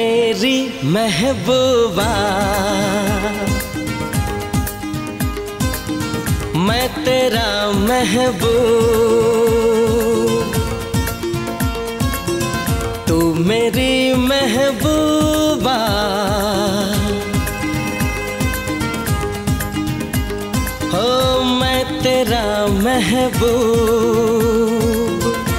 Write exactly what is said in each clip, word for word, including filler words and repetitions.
मेरी महबूबा, मैं तेरा महबूब, तू मेरी महबूबा। हो मैं तेरा महबूब,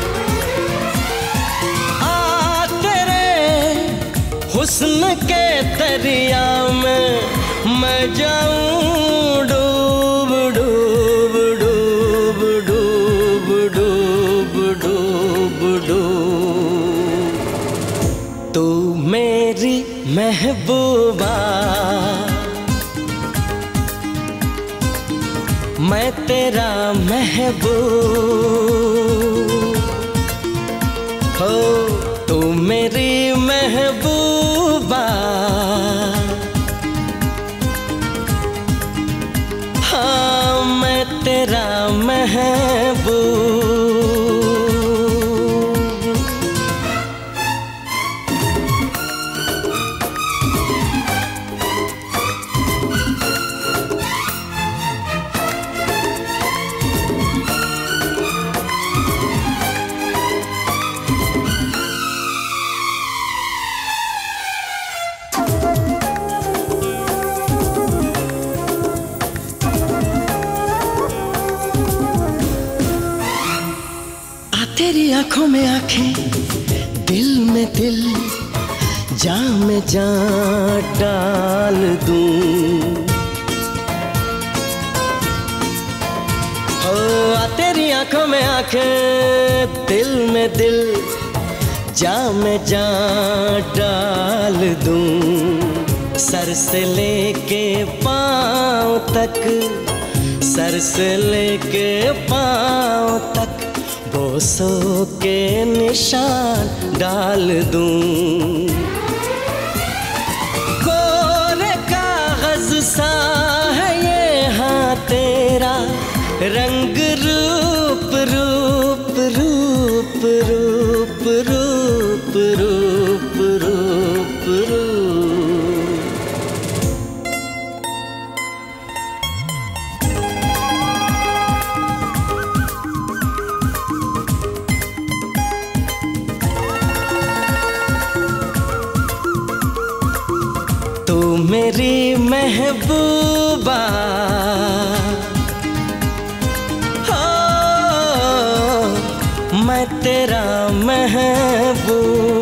आ तेरे हुस्न के दरिया में मैं जाऊं डूब डूब डूब डूब डूब डूब डूब। तू मेरी महबूबा, मैं तेरा महबूब, हो तू मेरी महबूबा। हाँ मैं तेरा महबूब। तेरी आंखों में आंखें, दिल में दिल, जान में जान डाल दूं। हो तेरी आंखों में आंखें, दिल में दिल, जान में जान डाल दूं। सर से लेके पांव तक, सर से लेके पांव तक बोसों के निशान डाल दूं। कोरे कागज सा है ये हाँ तेरा रंग रूप रूप रूप रूप रूप रूप रूप रूप। तू मेरी महबूबा, हो मैं तेरा महबूब।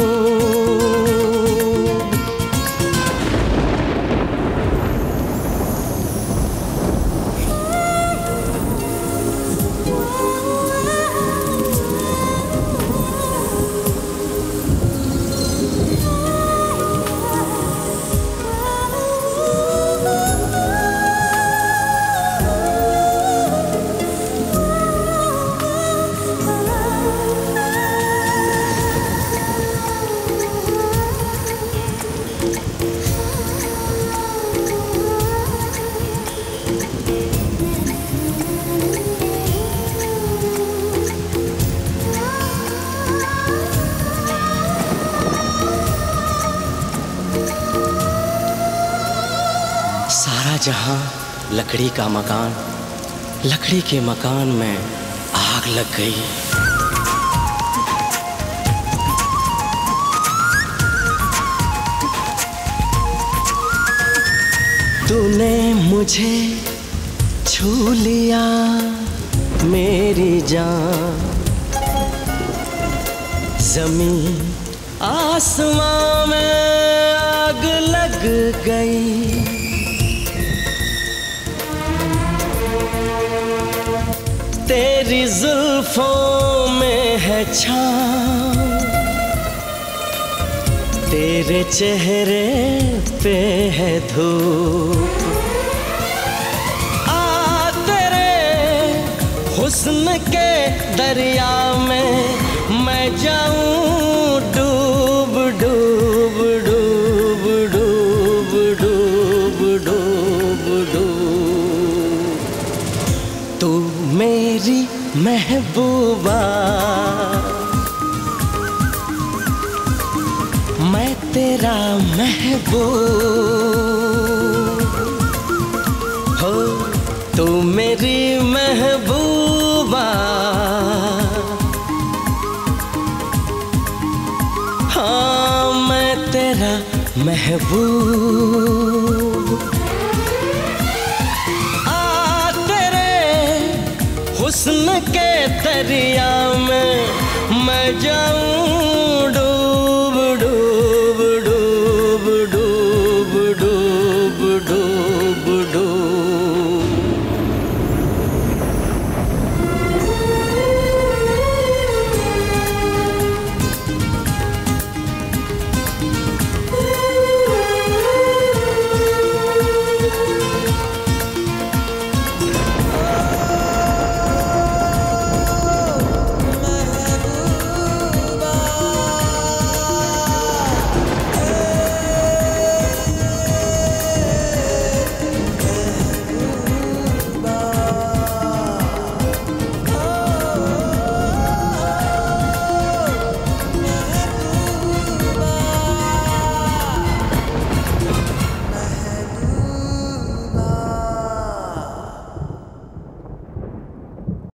सारा जहां लकड़ी का मकान, लकड़ी के मकान में आग लग गई। तूने मुझे छू लिया मेरी जान, ज़मीन आसमां में आग लग गई। तेरी जुल्फों में है छाँव, तेरे चेहरे पे है धूप। आ तेरे हुस्न के दरिया में मैं जाऊं डूब डूब डूब डूब डूब डूब डूब। तू मेरी महबूबा, मैं तेरा तेरा महबूब हो, तू मेरी महबूबा। हाँ मैं तेरा महबूब। आ तेरे हुस्न के दरिया में मैं जाऊं डूब।